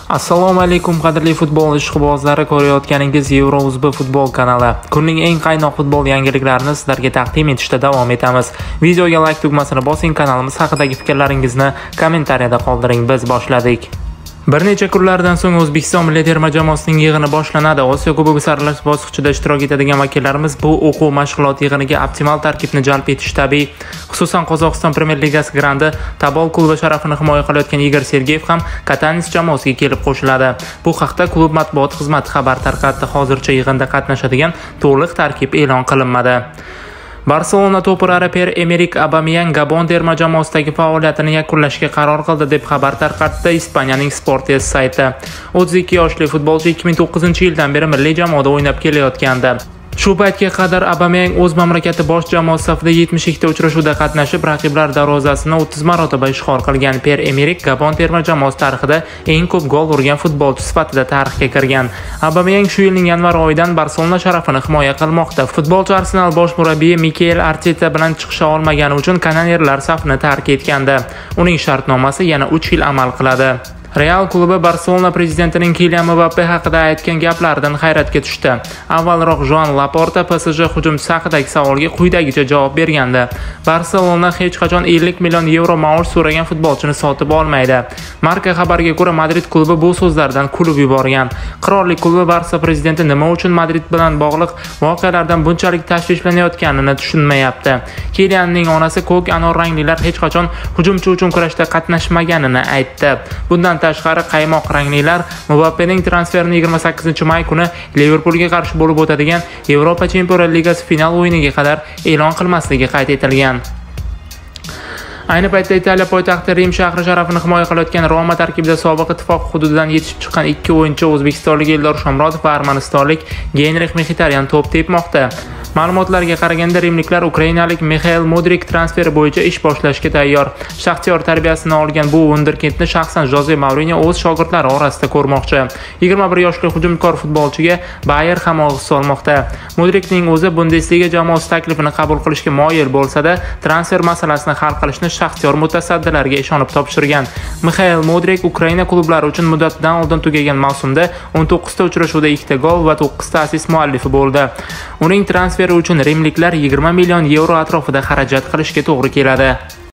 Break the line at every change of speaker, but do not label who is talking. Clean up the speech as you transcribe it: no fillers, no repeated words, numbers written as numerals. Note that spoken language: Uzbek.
Assalomu alaykum qadrli futbol ishqibozlari, ko'rayotganingiz Eurouzb futbol kanali. Kunning eng qaynoq futbol yangiliklarini sizlarga taqdim etishda davom etamiz. Videoga like tugmasini bosing, kanalimiz haqidagi fikrlaringizni kommentariyada qoldiring. Biz boshladik. Bir necha kunlardan so'ng O'zbekiston milliy terma jamoasining yig'ini boshlanadi. Osiyo Kubogi saralash bosqichida ishtirok etadigan vakillarimiz bu o'quv mashg'ulot yig'iniga optimal tarkibni jalb etish tabiiy. Xususan Qozog'iston Premyer Ligasi grandi Tabol klubi sharafini himoya qilayotgan Igor Sergeyev ham Katanis jamoasiga kelib qo'shiladi. Bu haqda klub matbuot xizmati xabar tarqatdi. Hozircha yig'inda qatnashadigan to'liq tarkib e'lon qilinmadi. Barselona to'purari Pierre-Emerick Aubameyang Gabon terma jamoasidagi faoliyatini yakunlashga qaror qildi deb xabar tarqatdi Ispaniyaning Sportes sayti. 32 yoshli futbolchi 2009-yildan beri milliy jamoada o'ynab kelayotgandi. Shu paytga qadar Aubameyang o'z mamlakati bosh jamoasi safida 72 ta uchrashuvda qatnashib, raqiblar darvozasini 30 marotaba ishg'ol qilgan. Pierre-Emerick Gabon terma jamoasi tarixida eng ko'p gol urgan futbolchi sifatida tarixga kirgan. Aubameyang shu yilning yanvar oyidan Barselona sharafini himoya qilmoqda. Futbolchi Arsenal bosh murabbiyi Mikel Arteta bilan chiqisha olmagani uchun kanariylar safini tark etgandi. Uning shartnomasi yana 3 yil amal qiladi. Real klubi Barselona prezidentining Kylian Mbappe haqida aytgan gaplaridan hayratga tushdi. Avvalroq Joan Laporta PSG hujumchisi haqidagi savolga quyidagicha javob bergandi. Barselona hech qachon 50 million yevro maosh so'ragan futbolchini sotib olmaydi. Marca xabariga ko'ra Madrid klubi bu so'zlardan kulib yuborgan. Qirollik klubi Barsa prezidenti nima uchun Madrid bilan bog'liq voqealardan bunchalik tashvishlanayotganini tushunmayapti. Kylianning onasi ko'k anor ranglilar hech qachon hujumchi uchun kurashda qatnashmaganini aytdi. Bundan tashqari qaymoq ranglilar Mbappening transferini 28-may kuni Liverpoolga qarshi bo'lib o'tadigan Yevropa Chempionlar Ligasi final o'yiniga qadar e'lon qilmasligi qayd etilgan. Ayni paytda Italiya poytaxti Rim shahri sharafini himoya qilayotgan Roma tarkibida sobiq ittifoq hududidan yetishib chiqqan ikki o'yinchi o'zbekistonlik Eldor Shomurodov va armanistonlik Genrix Mxitaryan to'p tepmoqda. Ma'lumotlarga qaraganda rimliklar ukrainalik Mikhail Mudrik transferi bo'yicha ish boshlashga tayyor. Shaxtyor tarbiyasini olgan bu wunderkindni shaxsan Jose Mourinho o'z shogirdlari orasida ko'rmoqchi. 21 yoshli hujumkor futbolchiga Bayer ham og'iz solmoqda. Mudrikning o'zi Bundesliga jamoasi taklifini qabul qilishga moyil bo'lsa-da, transfer masalasini hal qilishni shaxtyor mutasaddilariga ishonib topshirgan. Mikhail Mudrik Ukraina klublari uchun muddatidan oldin tugagan mavsumda 19 ta uchrashuvda 2 ta gol va 9 ta assist muallifi bo'ldi. Uning transferi uchun rimliklar 20 million yevro atrofida xarajat qilishga to'g'ri keladi.